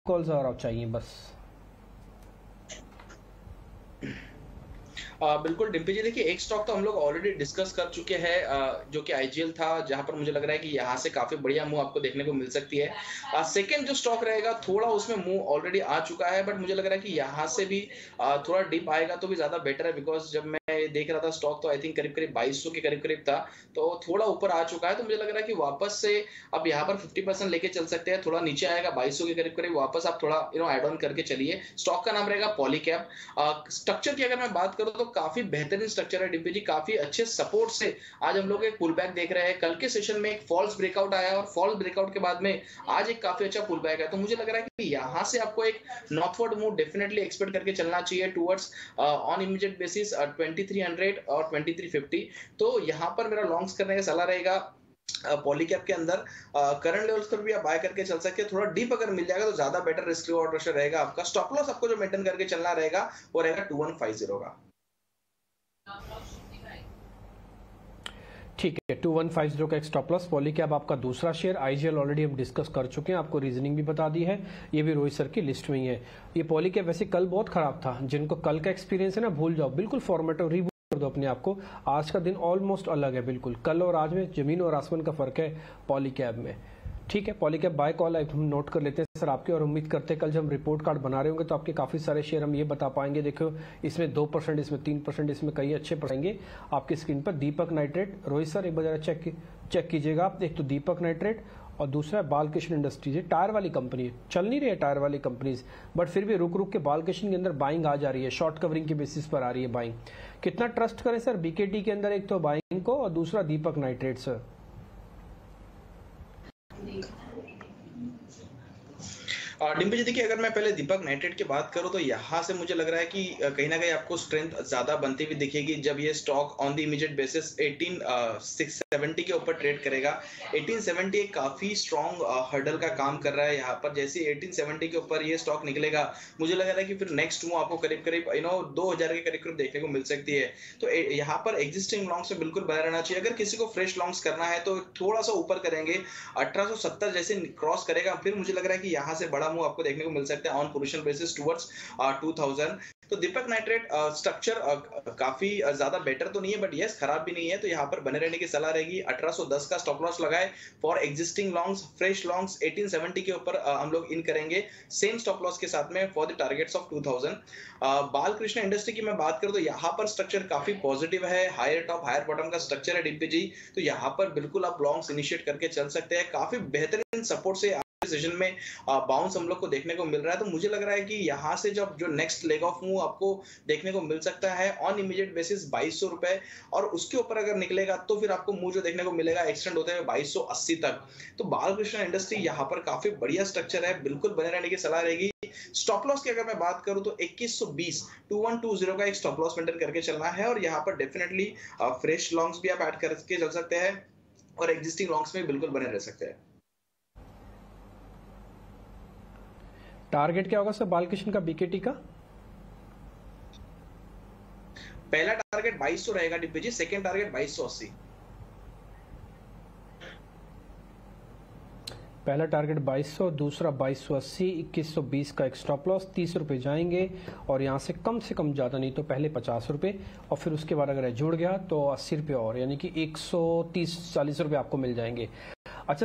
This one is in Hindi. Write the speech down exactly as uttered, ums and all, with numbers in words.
कॉल्स और आप चाहिए बस। आ, बिल्कुल डिम्पी जी, देखिए एक स्टॉक तो हम लोग ऑलरेडी डिस्कस कर चुके हैं, आ, जो कि आईजीएल था, जहां पर मुझे लग रहा है कि यहाँ से काफी बढ़िया मूव आपको देखने को मिल सकती है। सेकंड जो स्टॉक रहेगा थोड़ा उसमें मूव ऑलरेडी आ चुका है, बट मुझे लग रहा है कि यहाँ से भी आ, थोड़ा डिप आएगा तो भी ज्यादा बेटर है, बिकॉज जब मैं देख रहा था स्टॉक तो आई थिंक करीब करीब बाईस सौ के करीब करीब था, तो थोड़ा ऊपर आ चुका है। तो मुझे लग रहा है कि वापस से अब यहाँ पर फिफ्टी परसेंट लेके चल सकते हैं, थोड़ा नीचे आएगा बाईस सौ के करीब करीब, वापस आप थोड़ा यू नो एड ऑन करके चलिए। स्टॉक का नाम रहेगा पॉलीकैब। स्ट्रक्चर की अगर मैं बात करूं तो काफी बेहतरीन स्ट्रक्चर है डिम्पी जी, काफी अच्छे सपोर्ट से आज हम लोग एक पुल बैक देख रहे हैं। कल के सेशन में एक फॉल्स ब्रेकआउट आया और फॉल्स ब्रेकआउट के बाद में आज एक काफी अच्छा पुल बैक है। तो मुझे लग रहा है कि यहाँ से आपको एक नॉर्थवर्ड मूव डेफिनेटली एक्सपेक्ट करके चलना चाहिए towards on immediate basis twenty three hundred और ट्वेंटी थ्री फिफ्टी। तो यहाँ पर मेरा लॉन्ग्स करने का सलाह रहेगा पॉलीकैप के अंदर। करंट लेवल्स पर भी आप बाय करके चल सकते हैं, थोड़ा डीप अगर मिल जाएगा तो ज्यादा बेटर रिस्क रिवॉर्ड रेशियो रहेगा आपका। स्टॉप लॉस आपको जो मेंटेन करके चलना रहेगा वो रहेगा टू वन फाइव जीरो का। ठीक है, टू वन फाइव जीरो का एक स्टॉप लॉस। पॉलीकैब आपका दूसरा शेयर। आईजीएल ऑलरेडी हम डिस्कस कर चुके हैं, आपको रीजनिंग भी बता दी है, ये भी रोहित सर की लिस्ट में ही है। ये पॉलीकैब वैसे कल बहुत खराब था, जिनको कल का एक्सपीरियंस है ना भूल जाओ, बिल्कुल फॉर्मेट और रीबूट कर दो अपने आप को। आज का दिन ऑलमोस्ट अलग है बिल्कुल, कल और आज में जमीन और आसमान का फर्क है पॉलीकैब में। ठीक है, पॉलीकैब बाय कॉल हम नोट कर लेते हैं सर आपके, और उम्मीद करते हैं कल जब हम रिपोर्ट कार्ड बना रहे होंगे तो आपके काफी सारे शेयर हम ये बता पाएंगे। देखो इसमें दो परसेंट, इसमें तीन परसेंट, इसमें कई अच्छे पड़ेंगे आपकी स्क्रीन पर। दीपक नाइट्रेट, रोहित सर एक बार चेक चेक कीजिएगा आप। एक तो दीपक नाइट्रेट और दूसरा बालकृष्ण इंडस्ट्रीज, टायर वाली कंपनी है, चल नहीं रही है टायर वाली कंपनीज, बट फिर भी रुक रुक के बालकृष्ण के अंदर बाइंग आ जा रही है, शॉर्ट कवरिंग के बेसिस पर आ रही है बाइंग। कितना ट्रस्ट करें सर बीकेटी के अंदर? एक तो बाइंग को और दूसरा दीपक नाइट्रेट सर। डिम्पी जी देखिए, अगर मैं पहले दीपक नाइट्रेट की बात करूं तो यहाँ से मुझे लग रहा है कि कहीं ना कहीं आपको स्ट्रेंथ ज्यादा बनती हुई दिखेगी जब ये stock on the immediate basis eighteen six seventy के ऊपर ट्रेड करेगा। एटीन सेवेंटी एक काफी स्ट्रॉन्ग हर्डल का काम कर रहा है यहाँ पर। जैसे एटीन सेवेंटी के ऊपर ये स्टॉक निकलेगा, मुझे लग रहा है कि फिर नेक्स्ट मूव आपको करीब करीब यू नो दो हजार के करीब करीब देखने को मिल सकती है। तो यहाँ पर एग्जिस्टिंग लॉन्ग्स में बिल्कुल बना रहना चाहिए। अगर किसी को फ्रेश लॉन्ग्स करना है तो थोड़ा सा ऊपर करेंगे, अठारह सौ सत्तर जैसे क्रॉस करेगा फिर मुझे लग रहा है कि यहाँ से बड़ा मूव आपको देखने को मिल सकता है on position basis towards two thousand. तो दीपक नाइट्रेट स्ट्रक्चर काफी ज्यादा बेटर तो नहीं है, बट यस खराब भी नहीं है, तो यहाँ पर बने रहने की सलाह रहेगी। अठारह सौ दस का स्टॉप लॉस लगाए for existing longs. Fresh longs eighteen seventy के ऊपर हम लोग इन करेंगे सेम स्टॉप लॉस के साथ में for the targets of two thousand. Balkrishna Industry की मैं बात करूं तो यहाँ पर स्ट्रक्चर काफी पॉजिटिव है, हायर टॉप हायर बॉटम का स्ट्रक्चर है डिम्पी जी। तो यहाँ पर बिल्कुल आप लॉन्ग्स इनिशिएट करके चल सकते हैं, काफी बेहतरीन सपोर्ट से सेशन में बाउंस हम लोग को देखने को मिल रहा है। तो मुझे लग रहा है कि यहाँ से जब जो नेक्स्ट लेग ऑफ मूव आपको देखने को मिल सकता है ऑन इमीडिएट बेसिस बाईस सौ रुपए, और उसके ऊपर अगर निकलेगा तो फिर आपको मूव जो देखने को मिलेगा एक्सटेंड होते हुए बाईस सौ अस्सी तक। तो बालकृष्ण इंडस्ट्री यहाँ पर काफी बढ़िया स्ट्रक्चर है, बिल्कुल बने रहने की सलाह रहेगी। स्टॉप लॉस की अगर मैं बात करूं तो इक्कीस सौ बीस टू वन टू जीरो का एक स्टॉप लॉस मेंटेन करके चलना है, और यहाँ पर डेफिनेटली फ्रेश लॉन्ग्स भी आप ऐड करके चल सकते हैं और एग्जिस्टिंग लॉन्ग्स में बिल्कुल बने रह सकते हैं। टारगेट क्या होगा सर बालकृष्ण का बीकेटी का? पहला टारगेट बाईस सौ रहेगा डिम्पी जी, सेकंड टारगेट बाईस सौ अस्सी। पहला टारगेट बाईस सौ, दूसरा बाईस सौ अस्सी, इक्कीस सौ बीस का एक स्टॉप लॉस, तीस रुपए जाएंगे और यहाँ से कम से कम ज़्यादा नहीं तो पहले पचास रुपए और फिर उसके बाद अगर जुड़ गया तो अस्सी रुपए और, यानी कि एक सौ तीस चालीस रुपए आपको मिल जाएंगे।